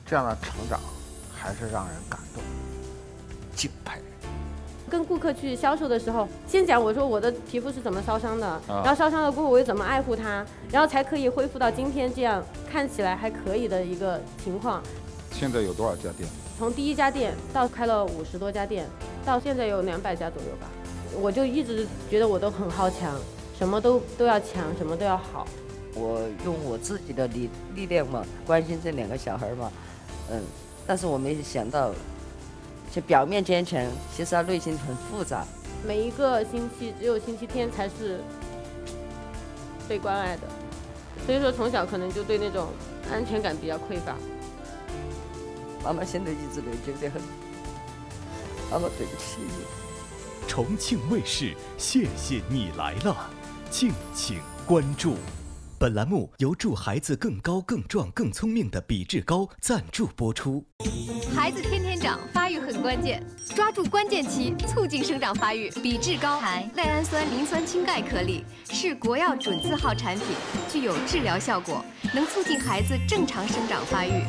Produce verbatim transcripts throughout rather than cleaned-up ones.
这样的成长还是让人感动、敬佩。 跟顾客去销售的时候，先讲我说我的皮肤是怎么烧伤的， 啊、 然后烧伤了过后我又怎么爱护它，然后才可以恢复到今天这样看起来还可以的一个情况。 现在有多少家店？ 从第一家店到开了五十多家店，到现在有两百家左右吧。我就一直觉得我都很好强，什么都都要强，什么都要好。 我用我自己的力力量嘛，关心这两个小孩嘛，嗯，但是我没想到。就表面坚强，其实他内心很复杂。 每一个星期只有星期天才是被关爱的，所以说从小可能就对那种安全感比较匮乏。 妈妈现在一直内疚得很，妈妈对不起你。 重庆卫视，谢谢你来了，敬请关注。本栏目由助孩子更高、更壮、更聪明的比智高赞助播出。 孩子天天长，发育很关键，抓住关键期，促进生长发育。比智高含赖氨酸磷酸氢钙颗粒，是国药准字号产品，具有治疗效果，能促进孩子正常生长发育。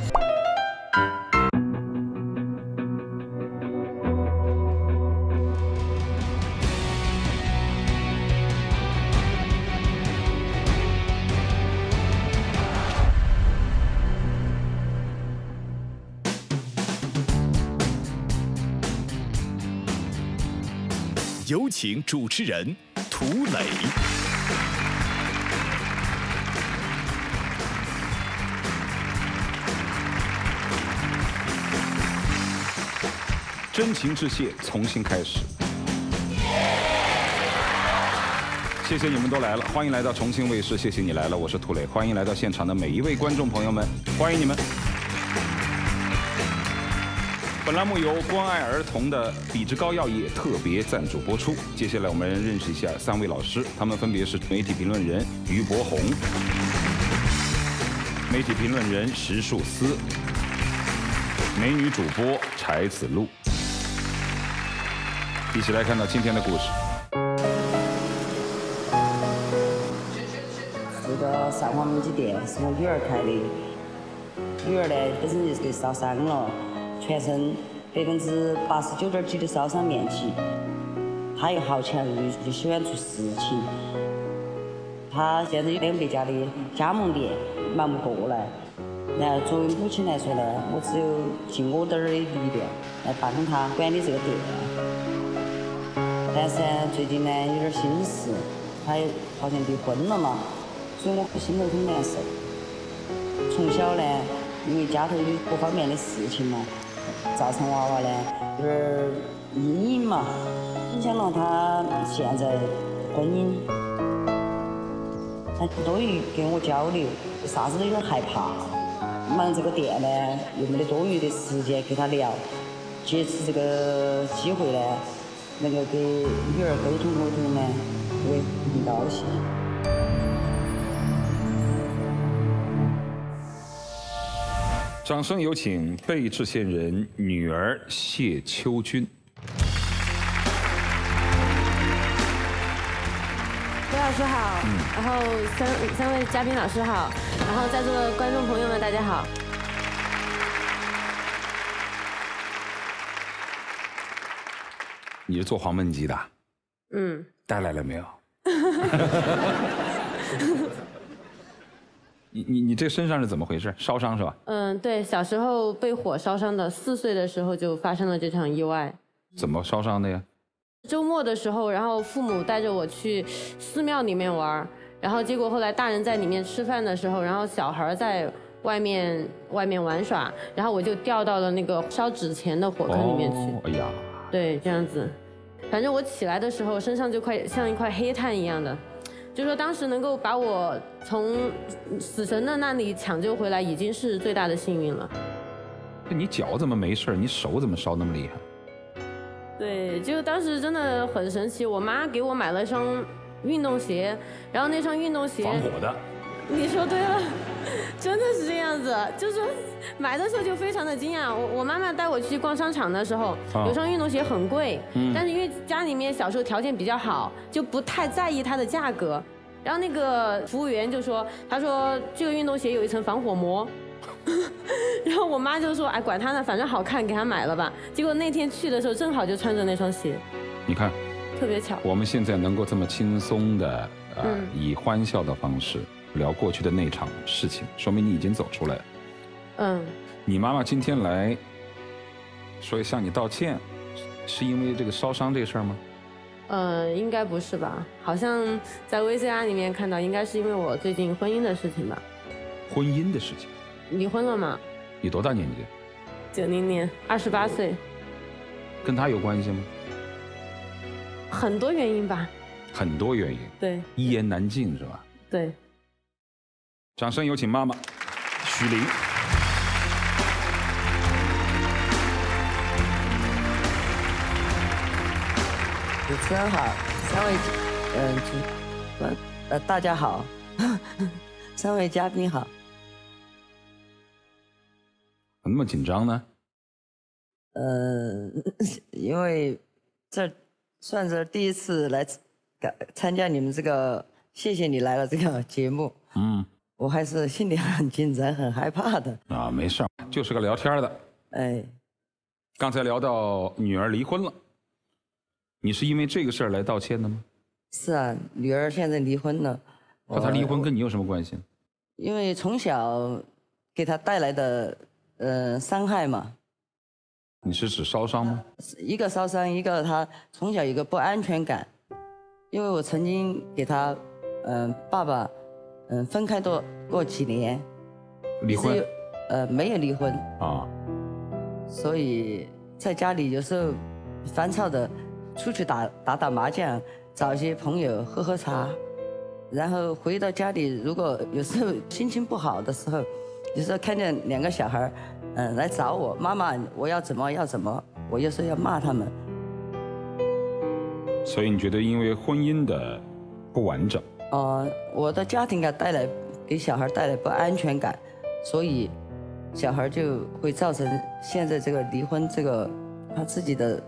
有请主持人涂磊。 真情致谢，重新开始。谢谢你们都来了，欢迎来到重庆卫视，谢谢你来了，我是涂磊，欢迎来到现场的每一位观众朋友们，欢迎你们。本栏目由关爱儿童的比智高药业特别赞助播出。接下来我们认识一下三位老师，他们分别是媒体评论人于博宏、媒体评论人石树思、美女主播柴子路。一起来看到今天的故事。 这个上华焖鸡店是我女儿开的，女儿呢本身就是烧伤了。全身百分之八十九点几的烧伤面积，他又好强，又又喜欢做事情。他现在有两百家的加盟店，忙不过来。然后作为母亲来说呢，我只有尽我点儿的力量来帮他管理这个店。但是最近呢有点心事，他好像离婚了嘛，所以我心头很难受。从小呢，因为家头有各方面的事情嘛。造成娃娃呢有点阴影嘛，影响了他现在婚姻，他不多于跟我交流，啥子都有点害怕。忙这个店呢，又没得多余的时间跟他聊，借此这个机会呢，能够跟女儿沟通沟通呢，我也很高兴。 掌声有请被制线人女儿谢秋君。 刘老师好，嗯、然后三三位嘉宾老师好，然后在座的观众朋友们大家好。 你是做黄焖鸡的？ 嗯。 带来了没有？你你你这身上是怎么回事？烧伤是吧？ 嗯，对，小时候被火烧伤的，四岁的时候就发生了这场意外。 怎么烧伤的呀？ 周末的时候，然后父母带着我去寺庙里面玩，然后结果后来大人在里面吃饭的时候，然后小孩在外面外面玩耍，然后我就掉到了那个烧纸钱的火坑里面去。 哦，哎呀， 对，这样子，反正我起来的时候身上就快像一块黑炭一样的。就说当时能够把我从死神的那里抢救回来，已经是最大的幸运了。 你脚怎么没事？你手怎么烧那么厉害？ 对，就当时真的很神奇。我妈给我买了一双运动鞋，然后那双运动鞋防火的。 你说对了，真的是这样子。就是买的时候就非常的惊讶。我我妈妈带我去逛商场的时候，啊、有双运动鞋很贵，嗯、但是因为家里面小时候条件比较好，就不太在意它的价格。然后那个服务员就说，他说这个运动鞋有一层防火膜。 然后我妈就说：“哎，管他呢，反正好看，给他买了吧。”结果那天去的时候，正好就穿着那双鞋， 你看， 特别巧。 我们现在能够这么轻松的，呃， 嗯以欢笑的方式聊过去的那场事情，说明你已经走出来了。 嗯， 你妈妈今天来，说向你道歉，是因为这个烧伤这个事儿吗？ 呃，应该不是吧？好像在 V C R 里面看到，应该是因为我最近婚姻的事情吧。 婚姻的事情。 离婚了嘛？ 你多大年纪？ 九零年，二十八岁。 跟他有关系吗？ 很多原因吧。 很多原因。 对。 一言难尽是吧？ 对。 掌声有请妈妈许玲。 主持人好，三位，嗯、呃，主，呃，呃，大家好，三位嘉宾好。 怎么那么紧张呢？ 呃，因为这算是第一次来参加你们这个“谢谢你来了”这个节目。嗯，我还是心里很紧张、很害怕的。 啊，没事儿，就是个聊天的。 哎， 刚才聊到女儿离婚了，你是因为这个事儿来道歉的吗？ 是啊，女儿现在离婚了。 和她离婚跟你有什么关系？ 因为从小给她带来的呃伤害嘛。 你是指烧伤吗？ 一个烧伤，一个她从小有个不安全感。因为我曾经给她，嗯、呃，爸爸，嗯、呃，分开多过几年。 离婚？ 呃，没有离婚。 啊。 所以在家里有时候烦躁的，出去打打打麻将，找一些朋友喝喝茶，然后回到家里，如果有时候心情不好的时候，有时候看见两个小孩，嗯、呃，来找我，妈妈，我要怎么要怎么，我有时候要骂他们。 所以你觉得因为婚姻的不完整？ 呃，我的家庭给带来给小孩带来不安全感，所以小孩就会造成现在这个离婚这个他自己的。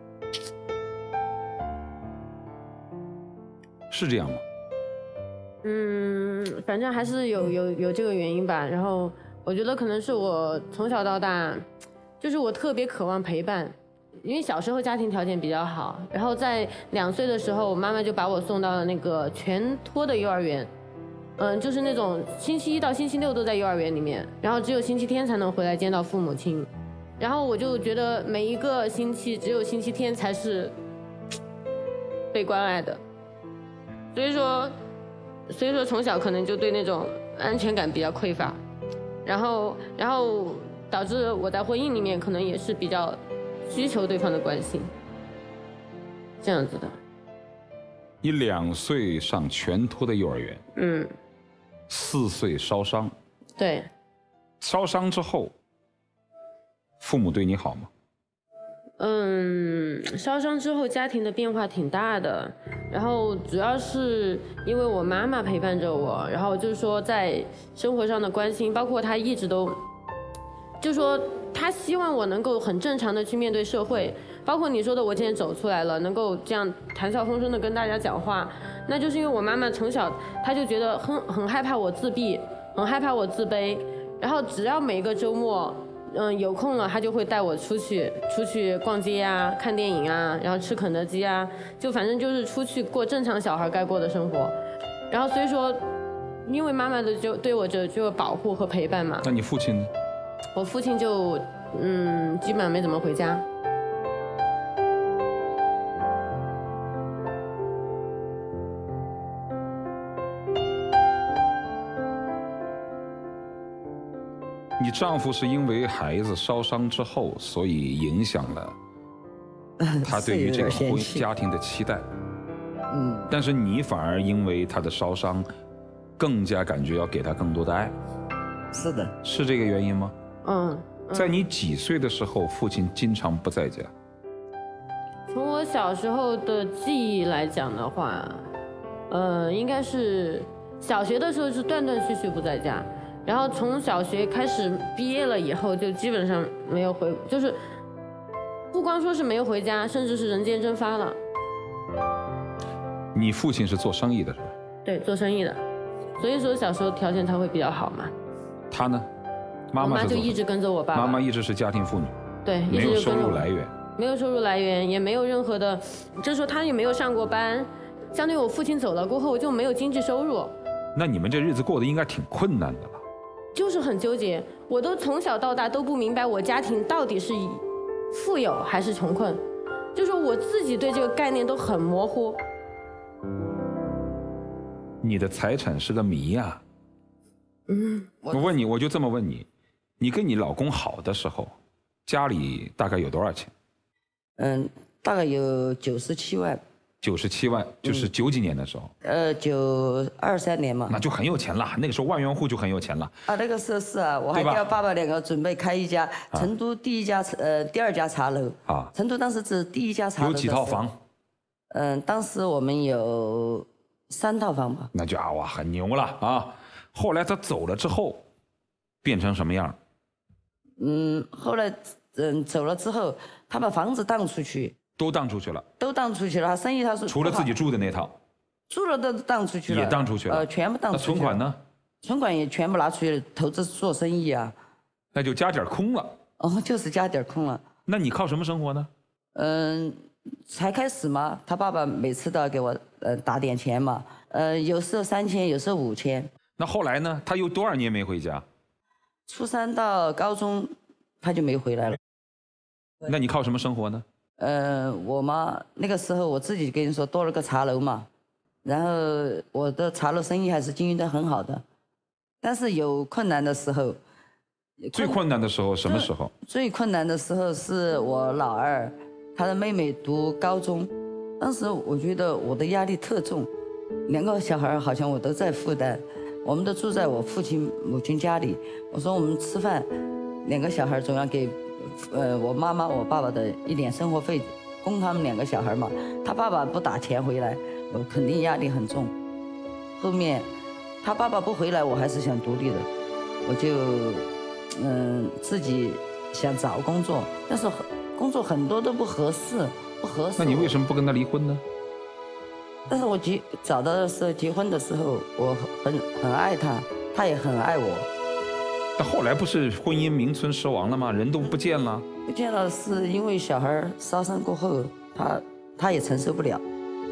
是这样吗？ 嗯，反正还是有有有这个原因吧。然后我觉得可能是我从小到大，就是我特别渴望陪伴，因为小时候家庭条件比较好。然后在两岁的时候，我妈妈就把我送到了那个全托的幼儿园，嗯，就是那种星期一到星期六都在幼儿园里面，然后只有星期天才能回来见到父母亲。然后我就觉得每一个星期只有星期天才是被关爱的。所以说，所以说从小可能就对那种安全感比较匮乏，然后，然后导致我在婚姻里面可能也是比较需求对方的关心，这样子的。 你两岁上全托的幼儿园， 嗯， 四岁烧伤， 对， 烧伤之后，父母对你好吗？ 嗯，烧伤之后家庭的变化挺大的，然后主要是因为我妈妈陪伴着我，然后就是说在生活上的关心，包括她一直都，就是说她希望我能够很正常的去面对社会，包括你说的我今天走出来了，能够这样谈笑风生的跟大家讲话，那就是因为我妈妈从小她就觉得很很害怕我自闭，很害怕我自卑，然后只要每个周末。嗯，有空了他就会带我出去，出去逛街啊，看电影啊，然后吃肯德基啊，就反正就是出去过正常小孩该过的生活。然后所以说，因为妈妈的就对我这就保护和陪伴嘛。 那你父亲呢？ 我父亲就嗯，基本上没怎么回家。 你丈夫是因为孩子烧伤之后，所以影响了他对于这个婚家庭的期待。嗯，但是你反而因为他的烧伤，更加感觉要给他更多的爱。 是的， 是这个原因吗？ 嗯， 嗯在你几岁的时候，父亲经常不在家？ 从我小时候的记忆来讲的话，呃，应该是小学的时候是断断续续不在家。然后从小学开始毕业了以后，就基本上没有回，就是不光说是没有回家，甚至是人间蒸发了。 你父亲是做生意的是吧？ 对，做生意的，所以说小时候条件他会比较好嘛。 他呢？ 妈妈我妈就一直跟着我爸爸。 妈妈一直是家庭妇女， 对，一没有收直就跟着我。 入来源。 没有收入来源，也没有任何的，就是说她也没有上过班。相当于我父亲走了过后，我就没有经济收入。 那你们这日子过得应该挺困难的了。 就是很纠结，我都从小到大都不明白我家庭到底是以富有还是穷困，就是我自己对这个概念都很模糊。 你的财产是个谜呀。嗯，我问你，我就这么问你，你跟你老公好的时候，家里大概有多少钱？ 嗯，大概有九十七万。 九十七万，就是九几年的时候。 呃，九二三年嘛。 那就很有钱了，那个时候万元户就很有钱了。 啊，那个时候是啊，我还叫爸爸两个准备开一家成都第一家呃第二家茶楼。啊。成都当时是第一家茶楼。 有几套房？ 嗯，当时我们有三套房吧。 那就啊哇，很牛了啊！后来他走了之后，变成什么样？ 嗯，后来嗯走了之后，他把房子当出去。 都当出去了， 都当出去了。他生意他是除了自己住的那套， 住了都当出去了， 也当出去了， 呃，全部当出去了。 那存款呢？ 存款也全部拿出去投资做生意啊。 那就家底儿空了。 哦，就是家底儿空了。 那你靠什么生活呢？ 嗯，才开始嘛，他爸爸每次都要给我呃打点钱嘛，呃，有时候三千，有时候五千。 那后来呢？他有多少年没回家？ 初三到高中，他就没回来了。 那你靠什么生活呢？ 呃，我嘛那个时候我自己跟你说多了个茶楼嘛，然后我的茶楼生意还是经营得很好的，但是有困难的时候。 最困难的时候什么时候？ 最困难的时候是我老二，他的妹妹读高中，当时我觉得我的压力特重，两个小孩好像我都在负担，我们都住在我父亲母亲家里，我说我们吃饭，两个小孩总要给。呃，我妈妈、我爸爸的一点生活费，供他们两个小孩嘛。他爸爸不打钱回来，我肯定压力很重。后面，他爸爸不回来，我还是想独立的，我就嗯、呃、自己想找工作，但是工作很多都不合适，不合适。 那你为什么不跟他离婚呢？ 但是我结找到的时候，结婚的时候，我很很爱他，他也很爱我。 但后来不是婚姻名存实亡了吗？人都不见了。 不见了，是因为小孩烧伤过后，他他也承受不了。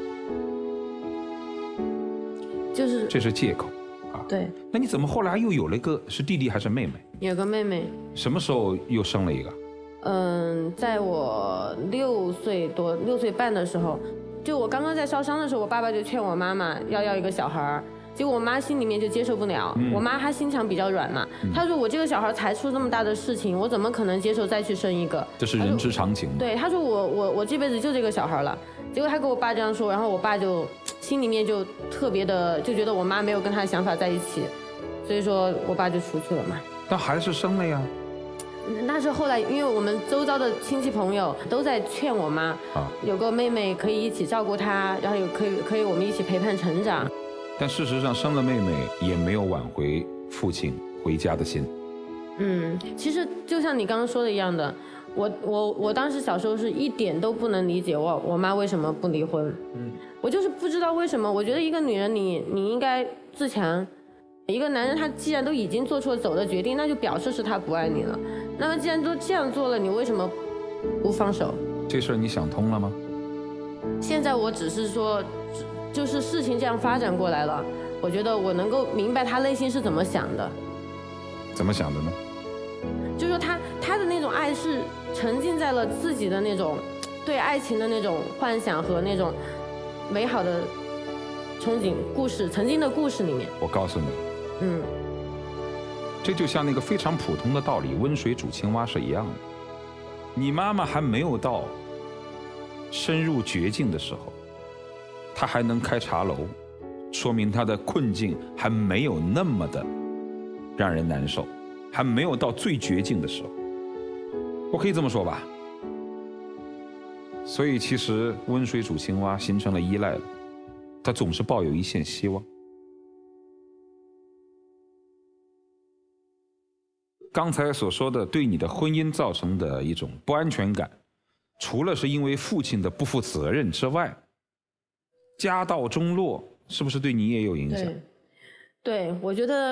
就是这是借口，啊。 对。 那你怎么后来又有了一个是弟弟还是妹妹？ 有个妹妹。 什么时候又生了一个？ 嗯，在我六岁多、六岁半的时候，就我刚刚在烧伤的时候，我爸爸就劝我妈妈要要一个小孩儿。结果我妈心里面就接受不了，嗯、我妈她心肠比较软嘛，嗯、她说我这个小孩才出这么大的事情，我怎么可能接受再去生一个？ 这是人之常情。 对，她说我我我这辈子就这个小孩了。结果她跟我爸这样说，然后我爸就心里面就特别的就觉得我妈没有跟他的想法在一起，所以说我爸就出去了嘛。 但还是生了呀。 那是后来，因为我们周遭的亲戚朋友都在劝我妈，啊、有个妹妹可以一起照顾她，然后有可以可以我们一起陪伴成长。 但事实上，生了妹妹也没有挽回父亲回家的心。 嗯，其实就像你刚刚说的一样的，我我我当时小时候是一点都不能理解我我妈为什么不离婚。嗯，我就是不知道为什么。我觉得一个女人你你应该自强，一个男人他既然都已经做出了走的决定，那就表示是他不爱你了。那么既然都这样做了，你为什么不放手？ 这事儿你想通了吗？ 现在我只是说。就是事情这样发展过来了，我觉得我能够明白他内心是怎么想的。 怎么想的呢？ 就是说他他的那种爱是沉浸在了自己的那种对爱情的那种幻想和那种美好的憧憬故事曾经的故事里面。 我告诉你， 嗯， 这就像那个非常普通的道理，温水煮青蛙是一样的。你妈妈还没有到深入绝境的时候。他还能开茶楼，说明他的困境还没有那么的让人难受，还没有到最绝境的时候。我可以这么说吧。所以其实温水煮青蛙形成了依赖了，他总是抱有一线希望。刚才所说的对你的婚姻造成的一种不安全感，除了是因为父亲的不负责任之外，家道中落是不是对你也有影响？ 对，对，我觉得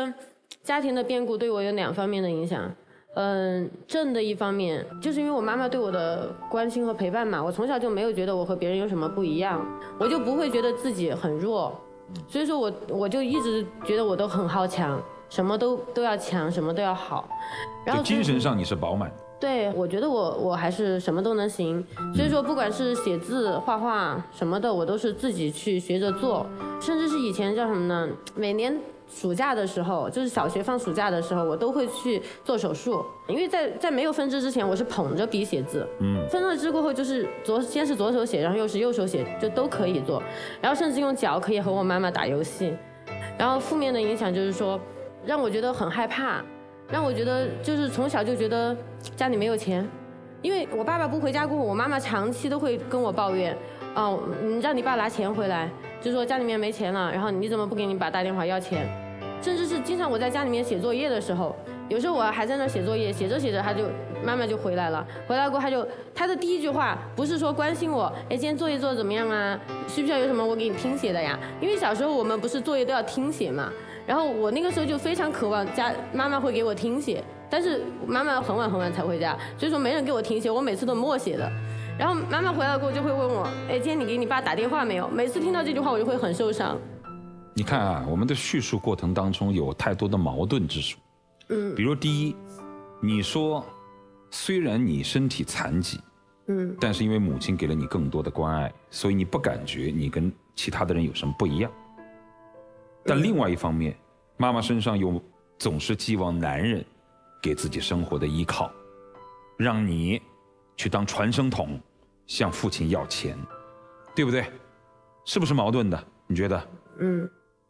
家庭的变故对我有两方面的影响。嗯，正的一方面就是因为我妈妈对我的关心和陪伴嘛，我从小就没有觉得我和别人有什么不一样，我就不会觉得自己很弱，所以说我我就一直觉得我都很好强，什么都都要强，什么都要好。然后就精神上你是饱满的。 对，我觉得我我还是什么都能行，所以说不管是写字、画画什么的，我都是自己去学着做，甚至是以前叫什么呢？每年暑假的时候，就是小学放暑假的时候，我都会去做手术，因为在在没有分支之前，我是捧着笔写字，嗯，分了支过后就是左先是左手写，然后又是右手写，就都可以做，然后甚至用脚可以和我妈妈打游戏，然后负面的影响就是说，让我觉得很害怕。让我觉得就是从小就觉得家里没有钱，因为我爸爸不回家过后，我妈妈长期都会跟我抱怨，哦，你让你爸拿钱回来，就说家里面没钱了，然后你怎么不给你爸打电话要钱？甚至是经常我在家里面写作业的时候，有时候我还在那写作业，写着写着他就妈妈就回来了，回来过后他就他的第一句话不是说关心我，哎，今天作业做得怎么样啊？需不需要有什么我给你听写的呀？因为小时候我们不是作业都要听写嘛。然后我那个时候就非常渴望家妈妈会给我听写，但是妈妈很晚很晚才回家，所以说没人给我听写，我每次都默写的。然后妈妈回来过后就会问我，哎，今天你给你爸打电话没有？每次听到这句话我就会很受伤。 你看啊，我们的叙述过程当中有太多的矛盾之处。嗯，比如第一，你说虽然你身体残疾，嗯，但是因为母亲给了你更多的关爱，所以你不感觉你跟其他的人有什么不一样。但另外一方面，妈妈身上又总是寄望男人给自己生活的依靠，让你去当传声筒，向父亲要钱，对不对？是不是矛盾的？你觉得？ 嗯，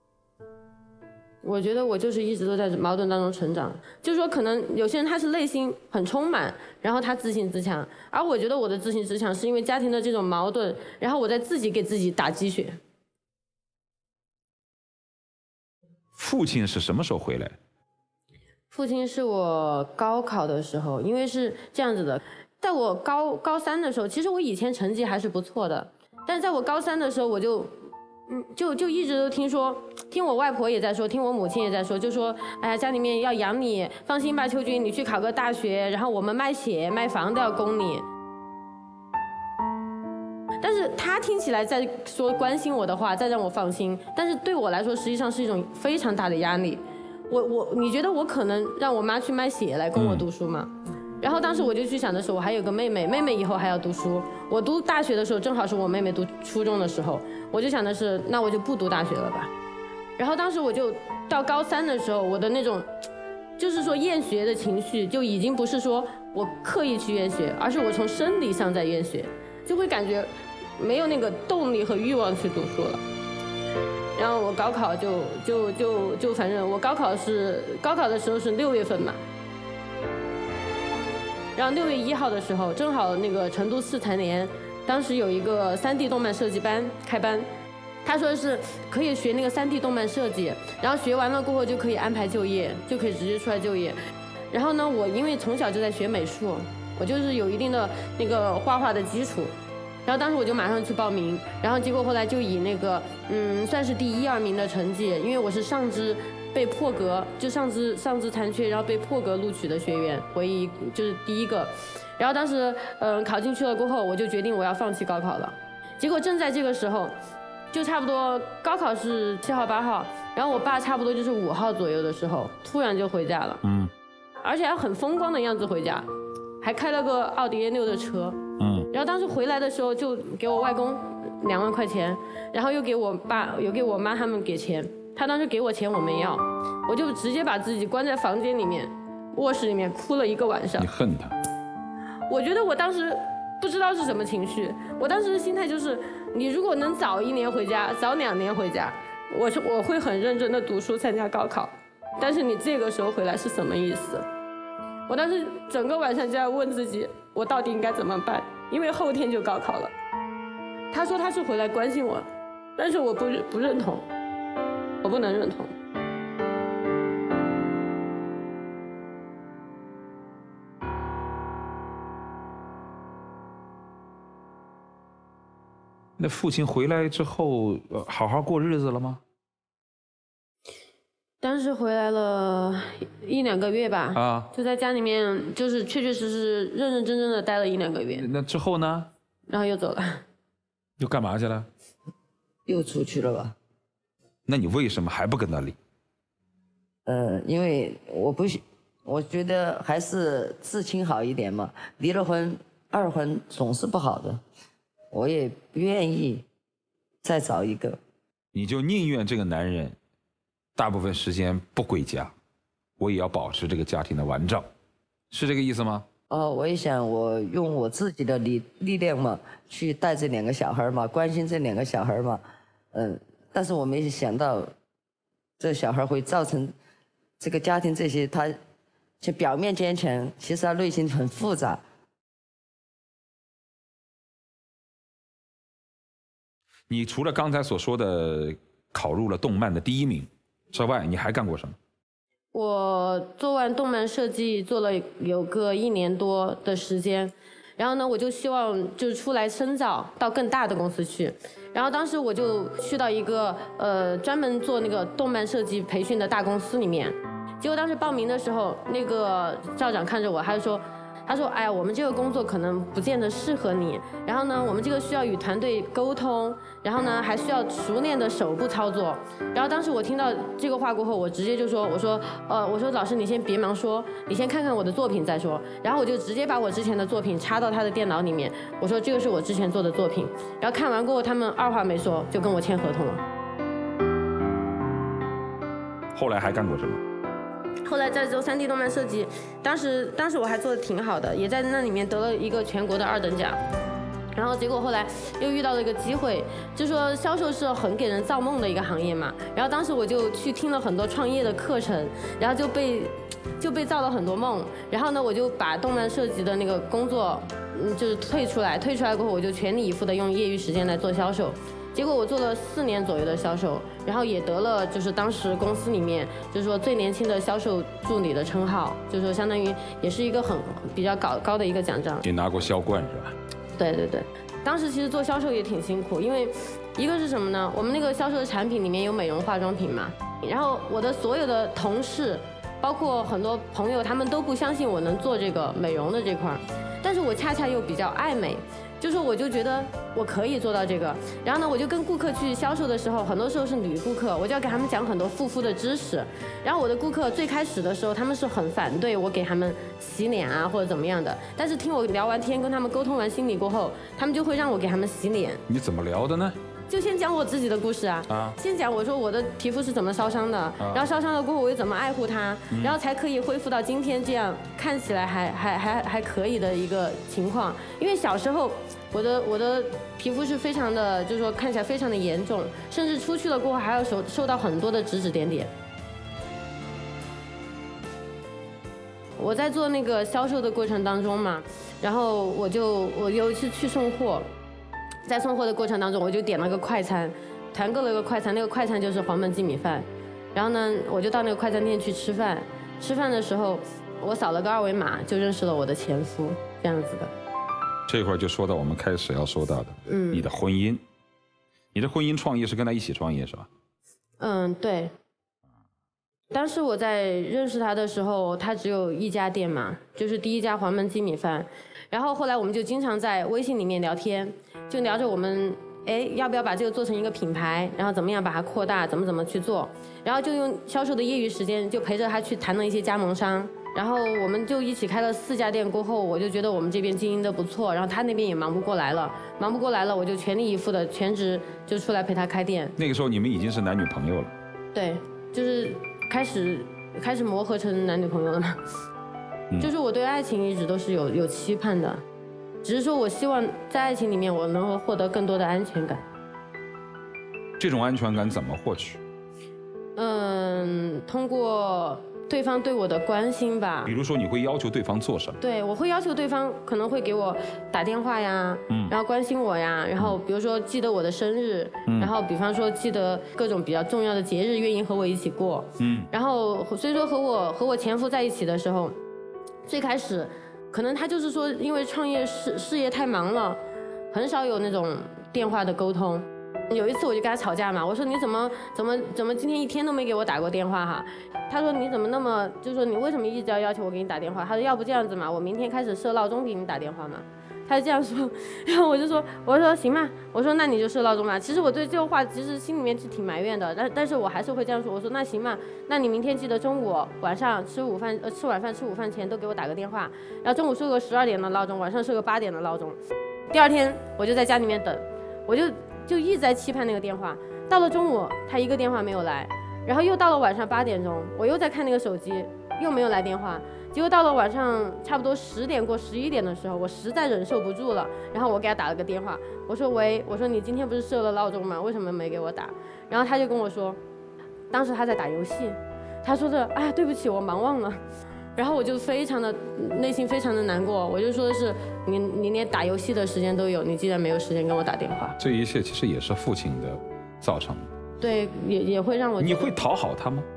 我觉得我就是一直都在矛盾当中成长。就是说，可能有些人他是内心很充满，然后他自信自强，而我觉得我的自信自强是因为家庭的这种矛盾，然后我在自己给自己打鸡血。 父亲是什么时候回来？ 父亲是我高考的时候，因为是这样子的，在我高高三的时候，其实我以前成绩还是不错的，但是在我高三的时候，我就，嗯，就就一直都听说，听我外婆也在说，听我母亲也在说，就说，哎呀，家里面要养你，放心吧，秋君，你去考个大学，然后我们卖血卖房都要供你。但是他听起来在说关心我的话，再让我放心，但是对我来说实际上是一种非常大的压力。我我你觉得我可能让我妈去卖血来供我读书吗？嗯、然后当时我就去想的是，我还有个妹妹，妹妹以后还要读书。我读大学的时候正好是我妹妹读初中的时候，我就想的是，那我就不读大学了吧。然后当时我就到高三的时候，我的那种就是说厌学的情绪就已经不是说我刻意去厌学，而是我从生理上在厌学，就会感觉没有那个动力和欲望去读书了。然后我高考就就就就反正我高考是高考的时候是六月份嘛，然后六月一号的时候正好那个成都市残联当时有一个 三 D 动漫设计班开班，他说是可以学那个 三 D 动漫设计，然后学完了过后就可以安排就业，就可以直接出来就业。然后呢，我因为从小就在学美术，我就是有一定的那个画画的基础。然后当时我就马上去报名，然后结果后来就以那个嗯算是第一二名的成绩，因为我是上肢被破格，就上肢上肢残缺，然后被破格录取的学员，唯一就是第一个。然后当时嗯考进去了过后，我就决定我要放弃高考了。结果正在这个时候，就差不多高考是七号八号，然后我爸差不多就是五号左右的时候，突然就回家了，嗯，而且还很风光的样子回家，还开了个奥迪 A 六的车。嗯，然后当时回来的时候就给我外公两万块钱，然后又给我爸又给我妈他们给钱，他当时给我钱我没要，我就直接把自己关在房间里面，卧室里面哭了一个晚上。 你恨他？ 我觉得我当时不知道是什么情绪，我当时的心态就是，你如果能早一年回家，早两年回家，我是我会很认真的读书参加高考，但是你这个时候回来是什么意思？我当时整个晚上就在问自己，我到底应该怎么办？因为后天就高考了。他说他是回来关心我，但是我不不认同，我不能认同。 那父亲回来之后，呃，好好过日子了吗？ 当时回来了一两个月吧，啊，就在家里面，就是确确实实认认真真的待了一两个月。 那之后呢？ 然后又走了。 又干嘛去了？ 又出去了吧？ 那你为什么还不跟他离？ 呃，因为我不，我觉得还是至亲好一点嘛。离了婚，二婚总是不好的，我也不愿意再找一个。 你就宁愿这个男人大部分时间不归家，我也要保持这个家庭的完整，是这个意思吗？ 哦，我也想我用我自己的力力量嘛，去带这两个小孩嘛，关心这两个小孩嘛，嗯，但是我没想到，这小孩会造成这个家庭这些，他就表面坚强，其实他内心很复杂。 你除了刚才所说的考入了动漫的第一名之外，你还干过什么？ 我做完动漫设计做了有个一年多的时间，然后呢，我就希望就是出来深造到更大的公司去。然后当时我就去到一个呃专门做那个动漫设计培训的大公司里面，结果当时报名的时候，那个校长看着我，他就说。他说：“哎呀，我们这个工作可能不见得适合你。然后呢，我们这个需要与团队沟通，然后呢，还需要熟练的手部操作。然后当时我听到这个话过后，我直接就说：我说，呃，我说老师，你先别忙说，你先看看我的作品再说。然后我就直接把我之前的作品插到他的电脑里面，我说这个是我之前做的作品。然后看完过后，他们二话没说就跟我签合同了。 后来还干过什么？” 后来在做三 D 动漫设计，当时当时我还做的挺好的，也在那里面得了一个全国的二等奖。然后结果后来又遇到了一个机会，就说销售是很给人造梦的一个行业嘛。然后当时我就去听了很多创业的课程，然后就被就被造了很多梦。然后呢，我就把动漫设计的那个工作，嗯，就是退出来，退出来过后，我就全力以赴的用业余时间来做销售。结果我做了四年左右的销售，然后也得了就是当时公司里面就是说最年轻的销售助理的称号，就是说相当于也是一个很比较高高的一个奖章。 你拿过销冠是吧？ 对对对，当时其实做销售也挺辛苦，因为一个是什么呢？我们那个销售的产品里面有美容化妆品嘛，然后我的所有的同事，包括很多朋友，他们都不相信我能做这个美容的这块儿，但是我恰恰又比较爱美。就是我就觉得我可以做到这个，然后呢，我就跟顾客去销售的时候，很多时候是女顾客，我就要给他们讲很多护肤的知识。然后我的顾客最开始的时候，他们是很反对我给他们洗脸啊或者怎么样的，但是听我聊完天，跟他们沟通完心理过后，他们就会让我给他们洗脸。 你怎么聊的呢？ 就先讲我自己的故事啊，啊先讲我说我的皮肤是怎么烧伤的，啊、然后烧伤了过后我又怎么爱护它，嗯、然后才可以恢复到今天这样看起来还还还还可以的一个情况。因为小时候我的我的皮肤是非常的，就是说看起来非常的严重，甚至出去了过后还要受受到很多的指指点点。我在做那个销售的过程当中嘛，然后我就我有一次去送货。在送货的过程当中，我就点了个快餐，团购了一个快餐，那个快餐就是黄焖鸡米饭。然后呢，我就到那个快餐店去吃饭。吃饭的时候，我扫了个二维码，就认识了我的前夫，这样子的。 这会儿就说到我们开始要说到的，嗯，你的婚姻，你的婚姻创业是跟他一起创业是吧？ 嗯，对。当时我在认识他的时候，他只有一家店嘛，就是第一家黄焖鸡米饭。然后后来我们就经常在微信里面聊天，就聊着我们哎要不要把这个做成一个品牌，然后怎么样把它扩大，怎么怎么去做，然后就用销售的业余时间就陪着他去谈了一些加盟商，然后我们就一起开了四家店。过后我就觉得我们这边经营的不错，然后他那边也忙不过来了，忙不过来了，我就全力以赴的全职就出来陪他开店。 那个时候你们已经是男女朋友了？对， 就是开始开始磨合成男女朋友了嘛。就是我对爱情一直都是有有期盼的，只是说我希望在爱情里面我能够获得更多的安全感。 这种安全感怎么获取？ 嗯，通过对方对我的关心吧。 比如说你会要求对方做什么？ 对，我会要求对方可能会给我打电话呀，嗯，然后关心我呀，然后比如说记得我的生日，嗯，然后比方说记得各种比较重要的节日，愿意和我一起过，嗯，然后所以说和我和我前夫在一起的时候。最开始，可能他就是说，因为创业事事业太忙了，很少有那种电话的沟通。 有一次我就跟他吵架嘛，我说你怎么怎么怎么今天一天都没给我打过电话哈？他说你怎么那么，就说你为什么一直要要求我给你打电话？他说要不这样子嘛，我明天开始设闹钟给你打电话嘛。他就这样说，然后我就说，我说行吧，我说那你就设闹钟吧。其实我对这个话其实心里面是挺埋怨的，但但是我还是会这样说。我说那行吧，那你明天记得中午、晚上吃午饭，呃吃晚饭、吃午饭前都给我打个电话，然后中午设个十二点的闹钟，晚上设个八点的闹钟。第二天我就在家里面等，我就就一直在期盼那个电话。到了中午，他一个电话没有来，然后又到了晚上八点钟，我又在看那个手机，又没有来电话。结果到了晚上差不多十点过十一点的时候，我实在忍受不住了，然后我给他打了个电话，我说喂，我说你今天不是设了闹钟吗？为什么没给我打？然后他就跟我说，当时他在打游戏，他说的哎对不起我忙忘了，然后我就非常的内心非常的难过，我就说的是你你连打游戏的时间都有，你既然没有时间跟我打电话， 这一切其实也是父亲的造成的。 对，也也会让我你会讨好他吗？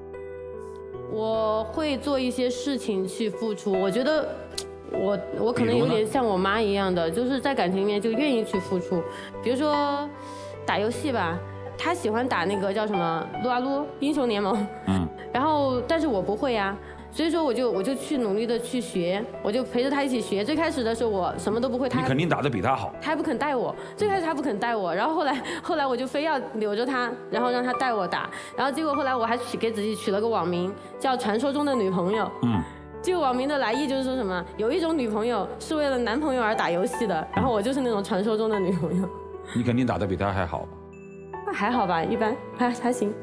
我会做一些事情去付出，我觉得我我可能有点像我妈一样的，就是在感情里面就愿意去付出。比如说打游戏吧，她喜欢打那个叫什么撸啊撸英雄联盟，嗯，然后但是我不会呀。所以说我就我就去努力的去学，我就陪着他一起学。最开始的时候我什么都不会，他你肯定打得比他好， 他还不肯带我。最开始他不肯带我，然后后来后来我就非要留着他，然后让他带我打。然后结果后来我还取给自己取了个网名，叫传说中的女朋友。嗯，这个网名的来意就是说什么，有一种女朋友是为了男朋友而打游戏的，然后我就是那种传说中的女朋友。 你肯定打得比他还好吧？ 那还好吧，一般还还行。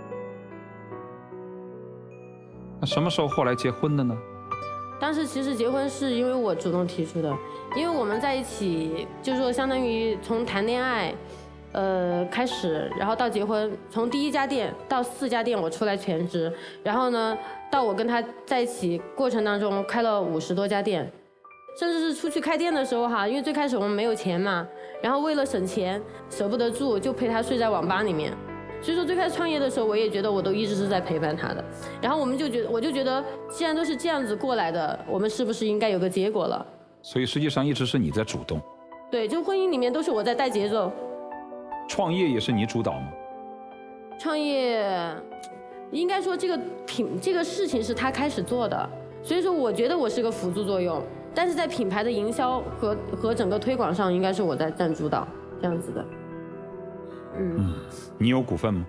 那什么时候后来结婚的呢？ 当时其实结婚是因为我主动提出的，因为我们在一起，就是说相当于从谈恋爱，呃开始，然后到结婚，从第一家店到四家店我出来全职，然后呢，到我跟他在一起过程当中开了五十多家店，甚至是出去开店的时候哈，因为最开始我们没有钱嘛，然后为了省钱舍不得住，就陪他睡在网吧里面。所以说最开始创业的时候，我也觉得我都一直是在陪伴他的，然后我们就觉得，我就觉得，既然都是这样子过来的，我们是不是应该有个结果了？ 所以实际上一直是你在主动。 对，就婚姻里面都是我在带节奏。 创业也是你主导吗？ 创业，应该说这个品这个事情是他开始做的，所以说我觉得我是个辅助作用，但是在品牌的营销和和整个推广上，应该是我在占主导，这样子的。嗯， 嗯，你有股份吗？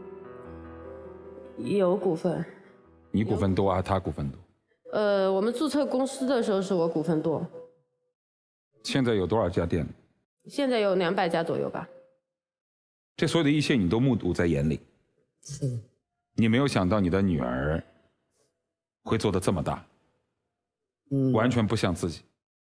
有股份。 你股份多啊，他股份多？ 呃，我们注册公司的时候是我股份多。 现在有多少家店？ 现在有两百家左右吧。 这所有的一切你都目睹在眼里。 是。 你没有想到你的女儿会做得这么大，嗯，完全不像自己。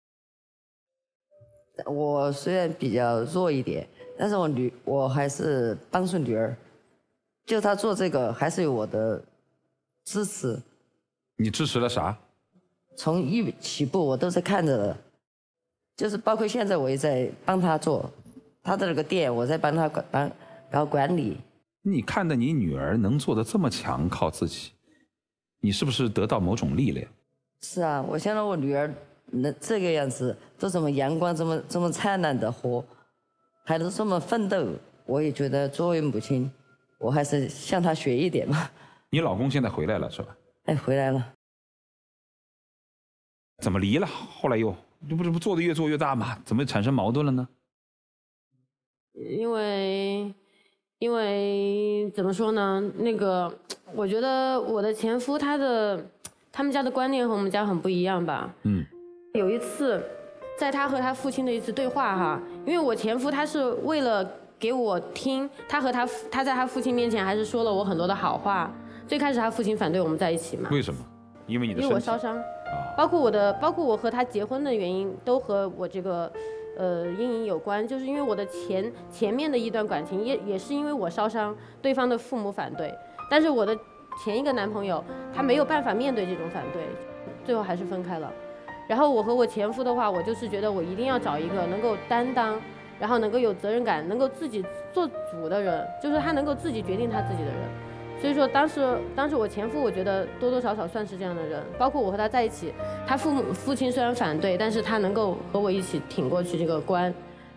我虽然比较弱一点。但是我女我还是帮助女儿，就她做这个还是有我的支持。 你支持了啥？ 从一起步我都是看着的，就是包括现在我也在帮她做，她的那个店我在帮她管帮搞管理。 你看到你女儿能做得这么强，靠自己，你是不是得到某种力量？ 是啊，我现在我女儿能这个样子，都这么阳光，这么这么灿烂的活。还能这么奋斗，我也觉得作为母亲，我还是向她学一点嘛。 你老公现在回来了是吧？ 哎，回来了。 怎么离了？后来又这不这不做的越做越大嘛？怎么产生矛盾了呢？ 因为，因为怎么说呢？那个，我觉得我的前夫他的他们家的观念和我们家很不一样吧。嗯。有一次。在他和他父亲的一次对话哈，因为我前夫他是为了给我听，他和他他在他父亲面前还是说了我很多的好话。最开始他父亲反对我们在一起嘛。 为什么？因为你的因为我烧伤，包括我的包括我和他结婚的原因都和我这个呃阴影有关，就是因为我的前前面的一段感情也也是因为我烧伤，对方的父母反对，但是我的前一个男朋友他没有办法面对这种反对，最后还是分开了。然后我和我前夫的话，我就是觉得我一定要找一个能够担当，然后能够有责任感，能够自己做主的人，就是他能够自己决定他自己的人。所以说当时当时我前夫我觉得多多少少算是这样的人，包括我和他在一起，他父母父亲虽然反对，但是他能够和我一起挺过去这个关。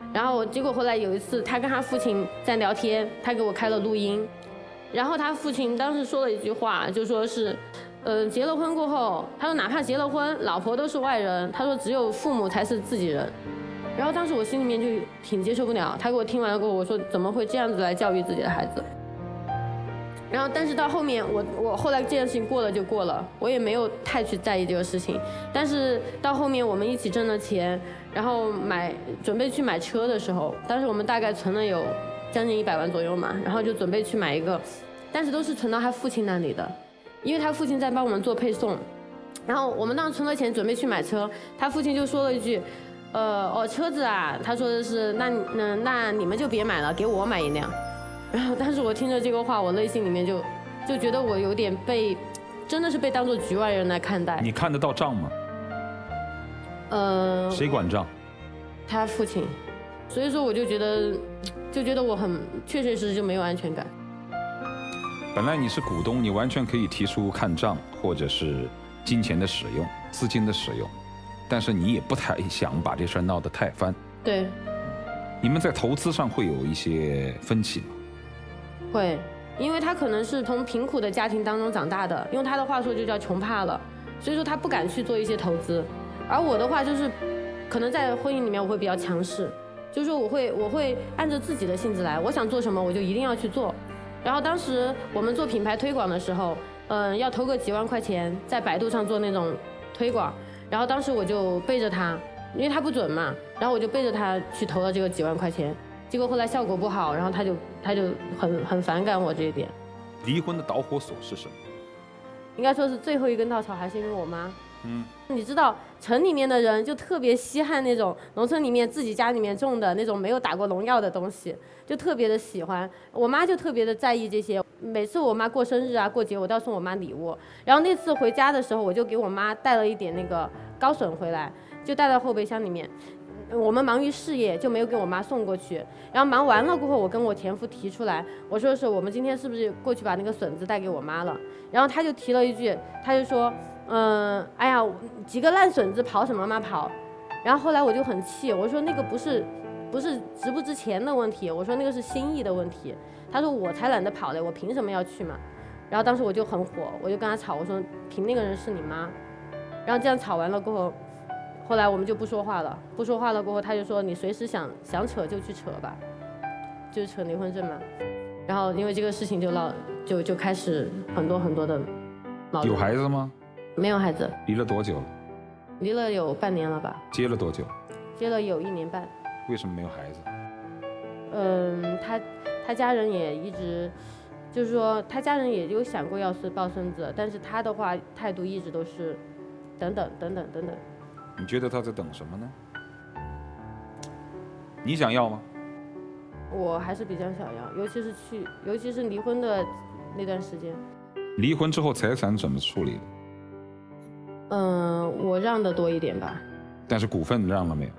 然后结果后来有一次，他跟他父亲在聊天，他给我开了录音，然后他父亲当时说了一句话，就说是，呃，结了婚过后，他说哪怕结了婚，老婆都是外人，他说只有父母才是自己人。然后当时我心里面就挺接受不了，他给我听完了过后，我说怎么会这样子来教育自己的孩子？然后，但是到后面，我我后来这件事情过了就过了，我也没有太去在意这个事情。但是到后面我们一起挣了钱，然后买准备去买车的时候，当时我们大概存了有将近一百万左右嘛，然后就准备去买一个，但是都是存到他父亲那里的，因为他父亲在帮我们做配送。然后我们当时存了钱准备去买车，他父亲就说了一句，呃，哦，车子啊，他说的是，那那那你们就别买了，给我买一辆。然后，但是我听着这个话，我内心里面就就觉得我有点被，真的是被当作局外人来看待。 你看得到账吗？ 呃， 谁管账？ 他父亲。所以说，我就觉得，就觉得我很确确实实就没有安全感。 本来你是股东，你完全可以提出看账或者是金钱的使用、资金的使用，但是你也不太想把这事儿闹得太翻。 对。 你们在投资上会有一些分歧吗？ 会，因为他可能是从贫苦的家庭当中长大的，用他的话说就叫穷怕了，所以说他不敢去做一些投资。而我的话就是，可能在婚姻里面我会比较强势，就是说我会我会按照自己的性子来，我想做什么我就一定要去做。然后当时我们做品牌推广的时候，嗯，要投个几万块钱在百度上做那种推广，然后当时我就背着他，因为他不准嘛，然后我就背着他去投了这个几万块钱。结果后来效果不好，然后他就他就很很反感我这一点。 离婚的导火索是什么？ 应该说是最后一根稻草，还是因为我妈。 嗯， 你知道城里面的人就特别稀罕那种农村里面自己家里面种的那种没有打过农药的东西，就特别的喜欢。我妈就特别的在意这些，每次我妈过生日啊过节，我都要送我妈礼物。然后那次回家的时候，我就给我妈带了一点那个高笋回来，就带到后备箱里面。我们忙于事业，就没有给我妈送过去。然后忙完了过后，我跟我前夫提出来，我说是我们今天是不是过去把那个笋子带给我妈了？然后他就提了一句，他就说，嗯、呃，哎呀，几个烂笋子跑什么嘛跑？然后后来我就很气，我说那个不是，不是值不值钱的问题，我说那个是心意的问题。他说我才懒得跑嘞，我凭什么要去嘛？然后当时我就很火，我就跟他吵，我说凭那个人是你妈。然后这样吵完了过后。后来我们就不说话了，不说话了过后，他就说你随时想想扯就去扯吧，就是扯离婚证嘛。然后因为这个事情就闹，就就开始很多很多的矛盾。 有孩子吗？ 没有孩子。 离了多久了？ 离了有半年了吧。 结了多久？ 结了有一年半。 为什么没有孩子？ 嗯，他他家人也一直，就是说他家人也有想过要是抱孙子，但是他的话态度一直都是，等等等等等等。 你觉得他在等什么呢？你想要吗？ 我还是比较想要，尤其是去，尤其是离婚的那段时间。 离婚之后财产怎么处理的？ 嗯，我让的多一点吧。 但是股份让了没有？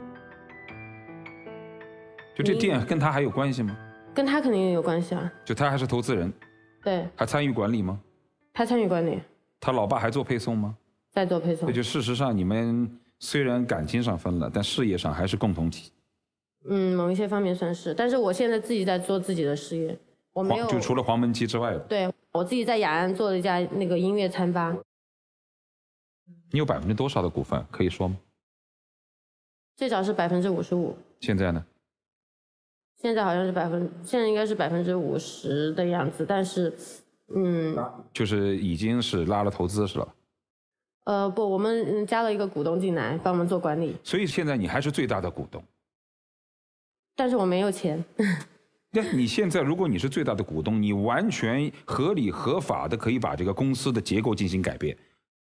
就这店跟他还有关系吗？ 跟他肯定有关系啊。 就他还是投资人？ 对。 还参与管理吗？ 他参与管理。 他老爸还做配送吗？ 在做配送。 也就事实上你们。虽然感情上分了，但事业上还是共同体。 嗯，某一些方面算是，但是我现在自己在做自己的事业，我没有就除了黄焖鸡之外的。 对，我自己在雅安做了一家那个音乐餐吧。 你有百分之多少的股份可以说吗？ 最早是百分之五十五。 现在呢？ 现在好像是百分，现在应该是百分之五十的样子，但是，嗯， 就是已经是拉了投资是吧？ 呃不，我们加了一个股东进来帮我们做管理， 所以现在你还是最大的股东， 但是我没有钱。 那你现在如果你是最大的股东，你完全合理合法的可以把这个公司的结构进行改变。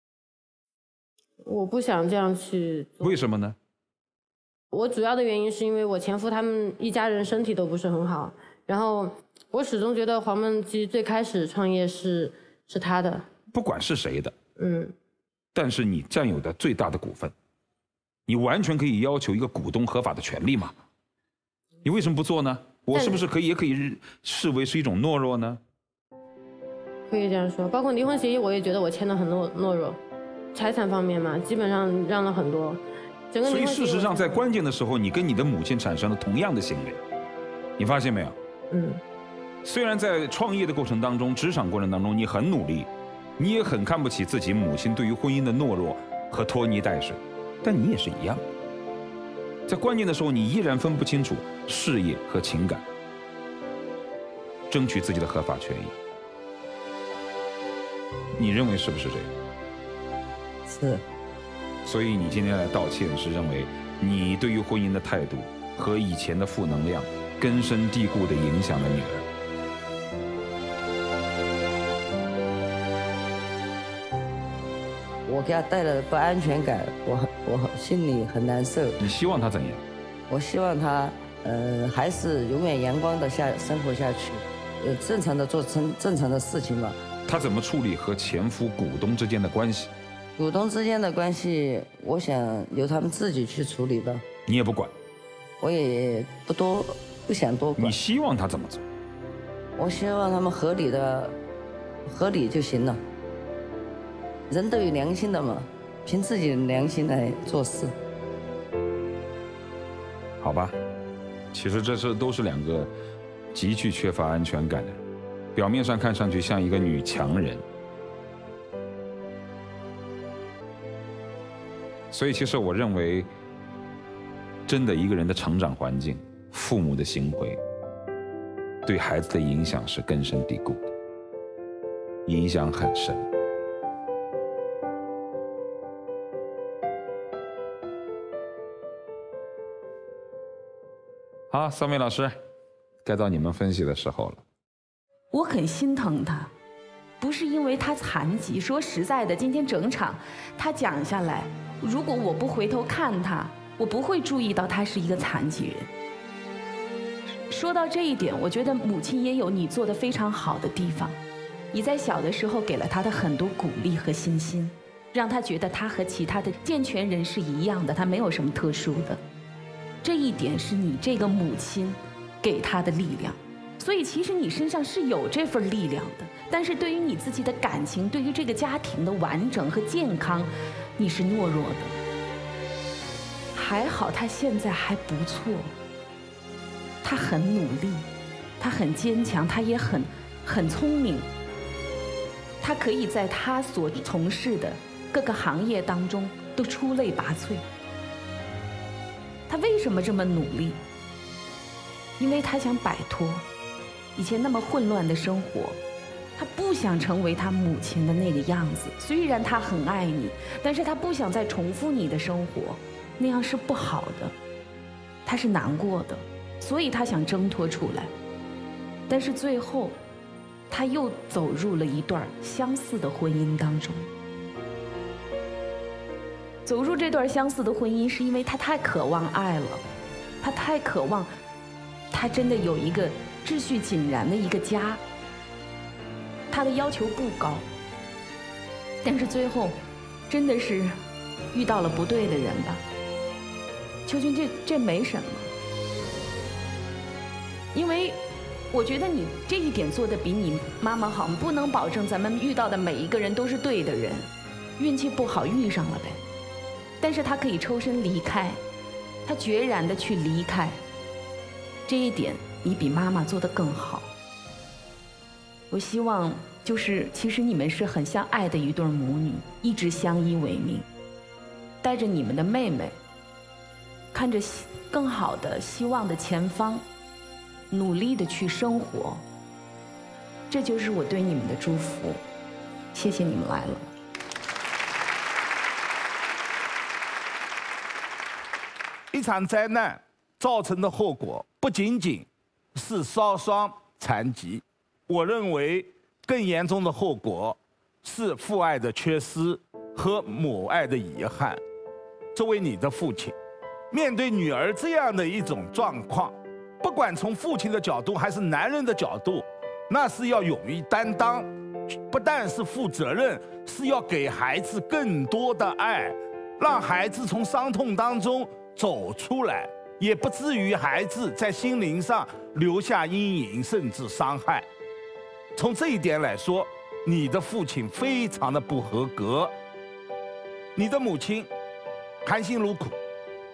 我不想这样去做。 为什么呢？ 我主要的原因是因为我前夫他们一家人身体都不是很好，然后我始终觉得黄焖鸡最开始创业是是他的， 不管是谁的， 嗯。 但是你占有的最大的股份，你完全可以要求一个股东合法的权利嘛？你为什么不做呢？我是不是可以也可以视为是一种懦弱呢？ 可以这样说，包括离婚协议，我也觉得我签的很懦懦弱，财产方面嘛，基本上让了很多， 整个所以离婚协议事实上，在关键的时候，你跟你的母亲产生了同样的行为，你发现没有？ 嗯。 虽然在创业的过程当中、职场过程当中，你很努力，你也很看不起自己母亲对于婚姻的懦弱和拖泥带水，但你也是一样。在关键的时候，你依然分不清楚事业和情感，争取自己的合法权益。你认为是不是这样？ 是。 所以你今天来道歉，是认为你对于婚姻的态度和以前的负能量根深蒂固地影响了女儿。 我给他带来了不安全感，我我心里很难受。 你希望他怎样？ 我希望他，呃，还是永远阳光的下生活下去，呃，正常的做正正常的事情嘛。 他怎么处理和前夫股东之间的关系？ 股东之间的关系，我想由他们自己去处理吧。 你也不管？ 我也不多，不想多管。 你希望他怎么做？ 我希望他们合理的，合理就行了。人都有良心的嘛，凭自己的良心来做事。 好吧，其实这是都是两个极具缺乏安全感的人，表面上看上去像一个女强人，所以其实我认为，真的一个人的成长环境、父母的行为，对孩子的影响是根深蒂固的，影响很深。好，三位老师，该到你们分析的时候了。 我很心疼他，不是因为他残疾。说实在的，今天整场他讲下来，如果我不回头看他，我不会注意到他是一个残疾人。说到这一点，我觉得母亲也有你做得非常好的地方。你在小的时候给了他的很多鼓励和信心，让他觉得他和其他的健全人是一样的，他没有什么特殊的。这一点是你这个母亲给他的力量，所以其实你身上是有这份力量的，但是对于你自己的感情，对于这个家庭的完整和健康，你是懦弱的。还好他现在还不错，他很努力，他很坚强，他也很很聪明，他可以在他所从事的各个行业当中都出类拔萃。他为什么这么努力？因为他想摆脱以前那么混乱的生活，他不想成为他母亲的那个样子。虽然他很爱你，但是他不想再重复你的生活，那样是不好的，他是难过的，所以他想挣脱出来。但是最后，他又走入了一段相似的婚姻当中。走入这段相似的婚姻，是因为他太渴望爱了，他太渴望，他真的有一个秩序井然的一个家。他的要求不高，但是最后，真的是遇到了不对的人吧。秋君，这这没什么，因为我觉得你这一点做得比你妈妈好，不能保证咱们遇到的每一个人都是对的人，运气不好遇上了呗。但是他可以抽身离开，他决然的去离开，这一点你比妈妈做得更好。我希望就是其实你们是很相爱的一对母女，一直相依为命，带着你们的妹妹，看着更好的希望的前方，努力的去生活，这就是我对你们的祝福。谢谢你们来了。 一场灾难造成的后果不仅仅是烧伤残疾，我认为更严重的后果是父爱的缺失和母爱的遗憾。作为你的父亲，面对女儿这样的一种状况，不管从父亲的角度还是男人的角度，那是要勇于担当，不但是负责任，是要给孩子更多的爱，让孩子从伤痛当中走出来，也不至于孩子在心灵上留下阴影甚至伤害。从这一点来说，你的父亲非常的不合格。你的母亲含辛茹苦，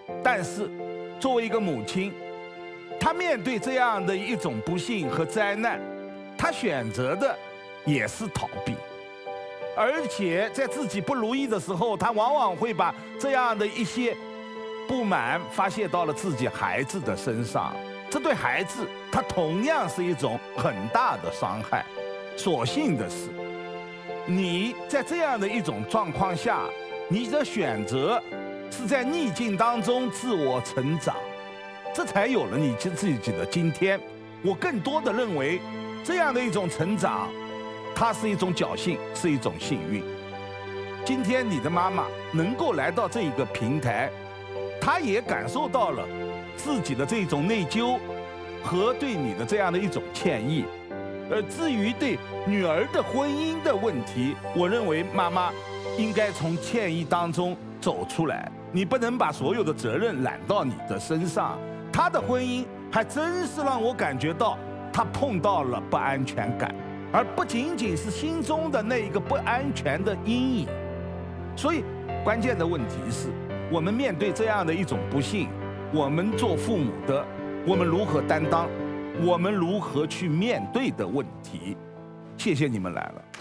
但是，作为一个母亲，她面对这样的一种不幸和灾难，她选择的也是逃避，而且在自己不如意的时候，她往往会把这样的一些不满发泄到了自己孩子的身上，这对孩子，他同样是一种很大的伤害。所幸的是，你在这样的一种状况下，你的选择是在逆境当中自我成长，这才有了你自己的今天。我更多的认为，这样的一种成长，它是一种侥幸，是一种幸运。今天你的妈妈能够来到这一个平台，她也感受到了自己的这种内疚和对你的这样的一种歉意。而至于对女儿的婚姻的问题，我认为妈妈应该从歉意当中走出来，你不能把所有的责任揽到你的身上。她的婚姻还真是让我感觉到她碰到了不安全感，而不仅仅是心中的那一个不安全的阴影。所以关键的问题是，我们面对这样的一种不幸，我们做父母的，我们如何担当，我们如何去面对的问题。谢谢你们来了。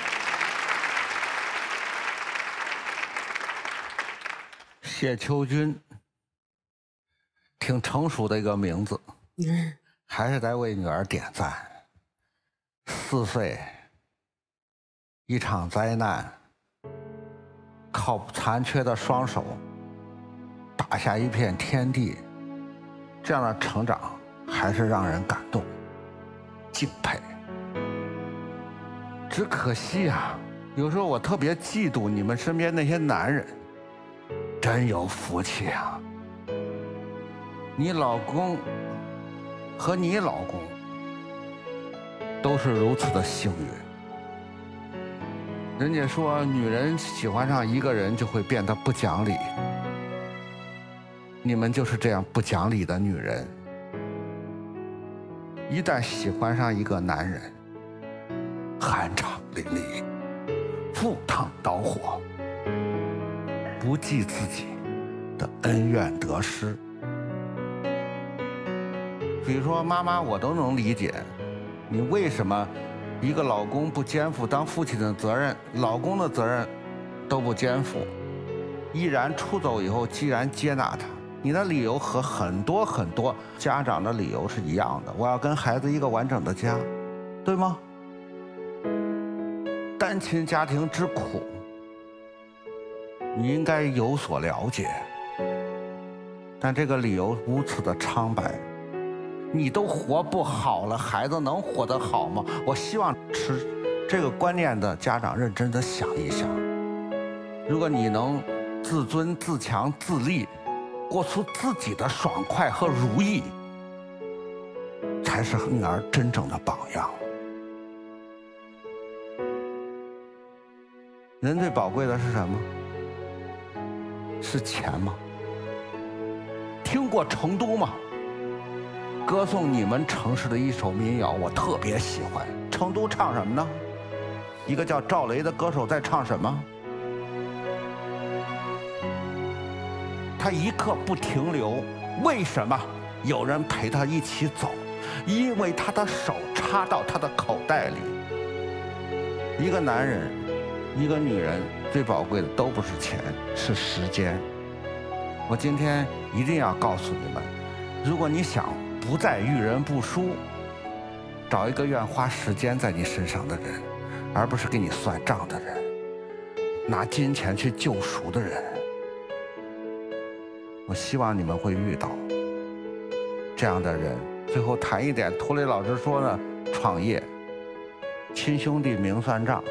谢秋君，挺成熟的一个名字，还是得为女儿点赞。四岁，一场灾难，靠残缺的双手打下一片天地，这样的成长还是让人感动、敬佩。只可惜啊，有时候我特别嫉妒你们身边那些男人，真有福气啊！你老公和你老公都是如此的幸运。人家说，女人喜欢上一个人就会变得不讲理，你们就是这样不讲理的女人。一旦喜欢上一个男人，酣畅淋漓，赴汤蹈火，不计自己的恩怨得失。比如说，妈妈，我都能理解，你为什么一个老公不肩负当父亲的责任，老公的责任都不肩负，毅然出走以后，既然接纳他，你的理由和很多很多家长的理由是一样的，我要跟孩子一个完整的家，对吗？单亲家庭之苦，你应该有所了解，但这个理由如此的苍白，你都活不好了，孩子能活得好吗？我希望持这个观念的家长认真的想一想，如果你能自尊自强自立，过出自己的爽快和如意，才是女儿真正的榜样。人最宝贵的是什么？是钱吗？听过成都吗？歌颂你们城市的一首民谣，我特别喜欢。成都唱什么呢？一个叫赵雷的歌手在唱什么？他一刻不停留，为什么？有人陪他一起走，因为他的手插到他的口袋里。一个男人，一个女人，最宝贵的都不是钱，是时间。我今天一定要告诉你们，如果你想不再遇人不淑，找一个愿花时间在你身上的人，而不是给你算账的人，拿金钱去救赎的人。我希望你们会遇到这样的人。最后谈一点，涂磊老师说呢，创业，亲兄弟明算账，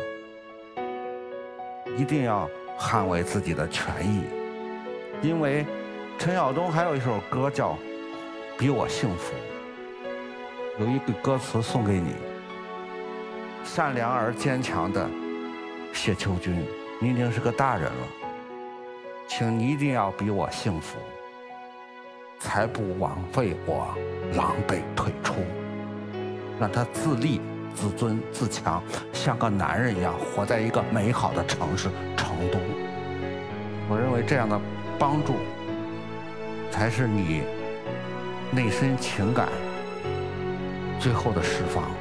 一定要捍卫自己的权益。因为陈晓东还有一首歌叫《比我幸福》，有一句歌词送给你：善良而坚强的谢秋君，你已经是个大人了，请你一定要比我幸福，才不枉费我狼狈退出。让他自立自尊自强，像个男人一样活在一个美好的城市成都。我认为这样的帮助才是你内心情感最后的释放。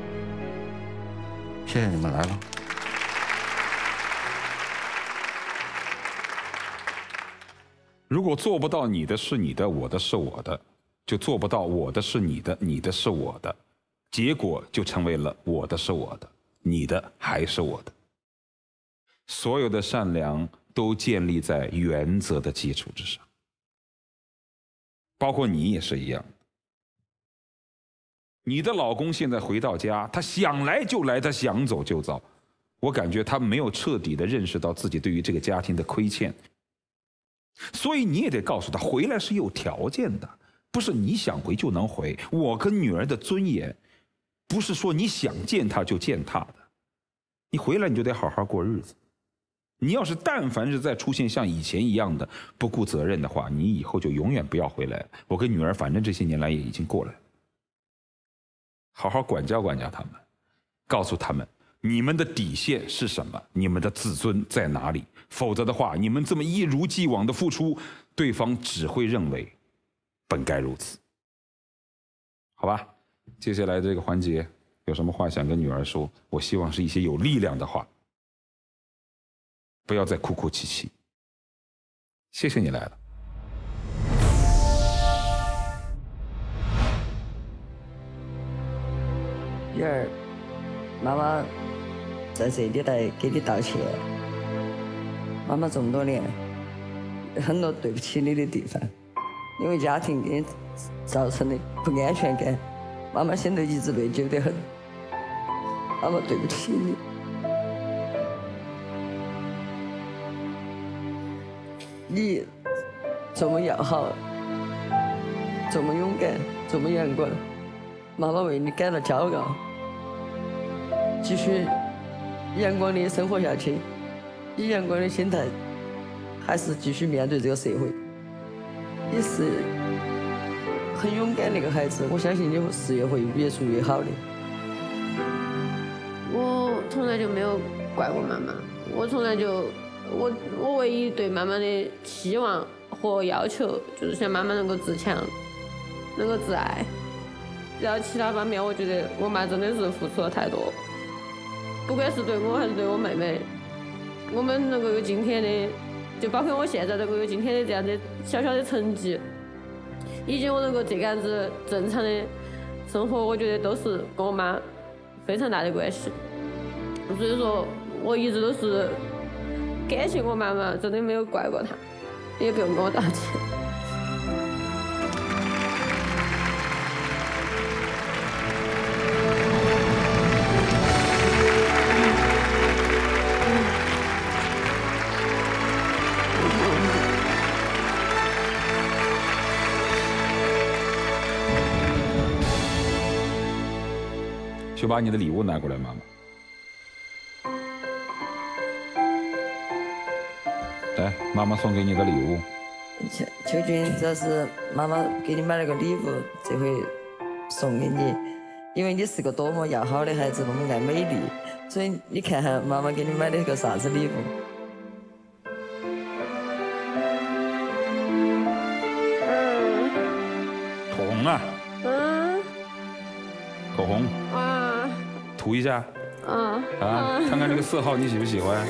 谢谢你们来了。 如果做不到你的是你的，我的是我的，就做不到我的是你的，你的是我的，结果就成为了我的是我的，你的还是我的。所有的善良都建立在原则的基础之上，包括你也是一样。你的老公现在回到家，他想来就来，他想走就走，我感觉他没有彻底的认识到自己对于这个家庭的亏欠。所以你也得告诉他，回来是有条件的，不是你想回就能回。我跟女儿的尊严，不是说你想见她就见她的。你回来你就得好好过日子。你要是但凡是再出现像以前一样的不顾责任的话，你以后就永远不要回来。我跟女儿反正这些年来也已经过来了，好好管教管教他们，告诉他们你们的底线是什么，你们的自尊在哪里。否则的话，你们这么一如既往的付出，对方只会认为本该如此。好吧，接下来这个环节有什么话想跟女儿说？我希望是一些有力量的话，不要再哭哭啼啼。谢谢你来了。 女儿，妈妈在这里来给你道歉。妈妈这么多年，很多对不起你的地方，因为家庭给你造成的不安全感，妈妈现在一直内疚得很。妈妈对不起你。你这么要好，这么勇敢，这么阳光，妈妈为你感到骄傲。继续阳光的生活下去，以阳光的心态，还是继续面对这个社会。你是很勇敢的一个孩子，我相信你事业会越做越好的。 我从来就没有怪过妈妈，我从来就我我唯一对妈妈的期望和要求就是想妈妈能够自强，能够自爱。然后其他方面，我觉得我妈真的是付出了太多，不管是对我还是对我妹妹，我们能够有今天的，就包括我现在能够有今天的这样的小小的成绩，以及我能够这个样子正常的生活，我觉得都是跟我妈非常大的关系。所以说我一直都是感谢我妈妈，真的没有怪过她，也不用跟我道歉。 就把你的礼物拿过来，妈妈。来，妈妈送给你的礼物。 秋秋君，这是妈妈给你买了个礼物，这回送给你，因为你是个多么要好的孩子，那么爱美丽，所以你看看妈妈给你买了个啥子礼物。 口红啊。 嗯。 口红。 啊。 涂一下。 啊。 啊，看看这个色号你喜不喜欢？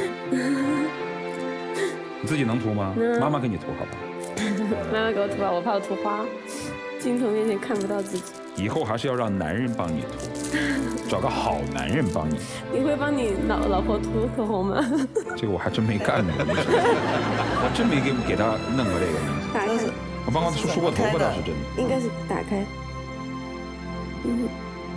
你自己能涂吗？ 嗯、 妈妈给你涂好不好？ 妈妈给我涂吧，我怕我涂花，镜头面前看不到自己。 以后还是要让男人帮你涂，找个好男人帮你。 你会帮你老老婆涂口红吗？ 这个我还真没干过，我真没给给他弄过这个。 打开。 我帮他梳梳过头发倒是真的。 应该是打开。嗯。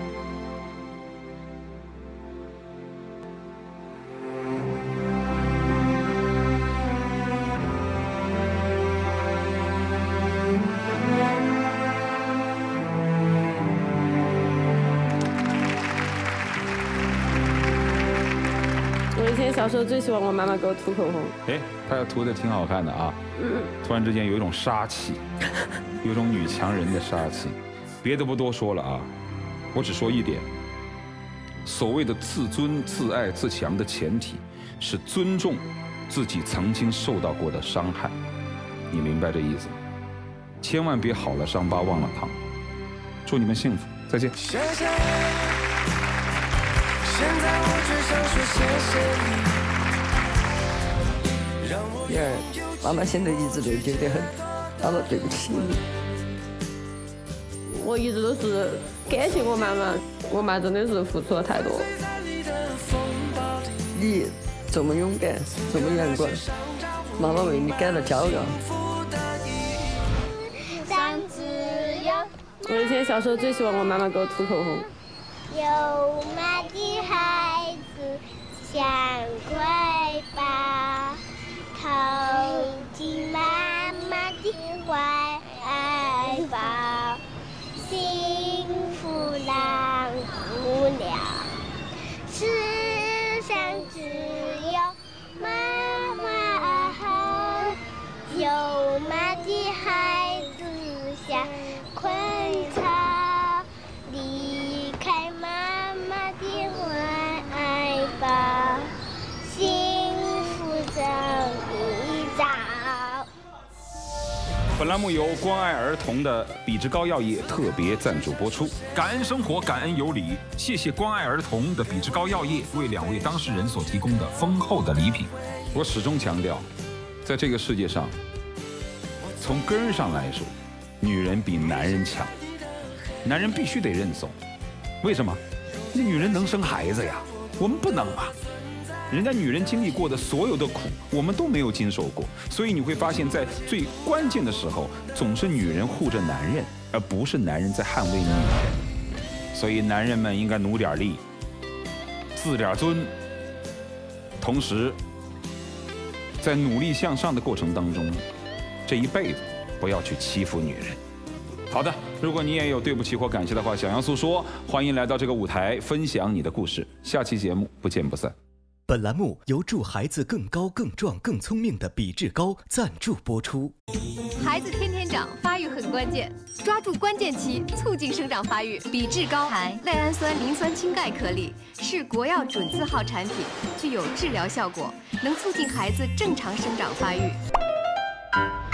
小时候最喜欢我妈妈给我涂口红， 哎，她涂的挺好看的啊。嗯。突然之间有一种杀气，有一种女强人的杀气。别的不多说了啊，我只说一点：所谓的自尊、自爱、自强的前提是尊重自己曾经受到过的伤害。你明白这意思吗？ 千万别好了伤疤忘了疼。祝你们幸福，再见。 谢谢你，现在我只想说谢谢你。 燕儿，妈妈现在一直内疚得很，妈妈对不起你。 我一直都是感谢我妈妈，我妈真的是付出了太多。 你这么勇敢，这么阳光，妈妈为你感到骄傲。 我以前小时候最希望我妈妈给我涂口红。 有妈的孩子像块宝，投进妈妈的怀抱，幸福浪不了。世上只有妈妈好，有妈的孩子像昆草，离开妈妈的怀抱，幸福走一遭。 本栏目由关爱儿童的比之高药业特别赞助播出。感恩生活，感恩有礼，谢谢关爱儿童的比之高药业为两位当事人所提供的丰厚的礼品。我始终强调，在这个世界上，从根儿上来说，女人比男人强，男人必须得认怂。为什么？那女人能生孩子呀，我们不能啊。人家女人经历过的所有的苦，我们都没有经受过，所以你会发现在最关键的时候，总是女人护着男人，而不是男人在捍卫女人。所以男人们应该努点力，自点尊，同时在努力向上的过程当中，这一辈子不要去欺负女人。好的，如果你也有对不起或感谢的话想要诉说，欢迎来到这个舞台分享你的故事。下期节目不见不散。 本栏目由助孩子更高、更壮、更聪明的比智高赞助播出。 孩子天天长，发育很关键，抓住关键期，促进生长发育。比智高含赖氨酸磷酸氢钙颗粒，是国药准字号产品，具有治疗效果，能促进孩子正常生长发育。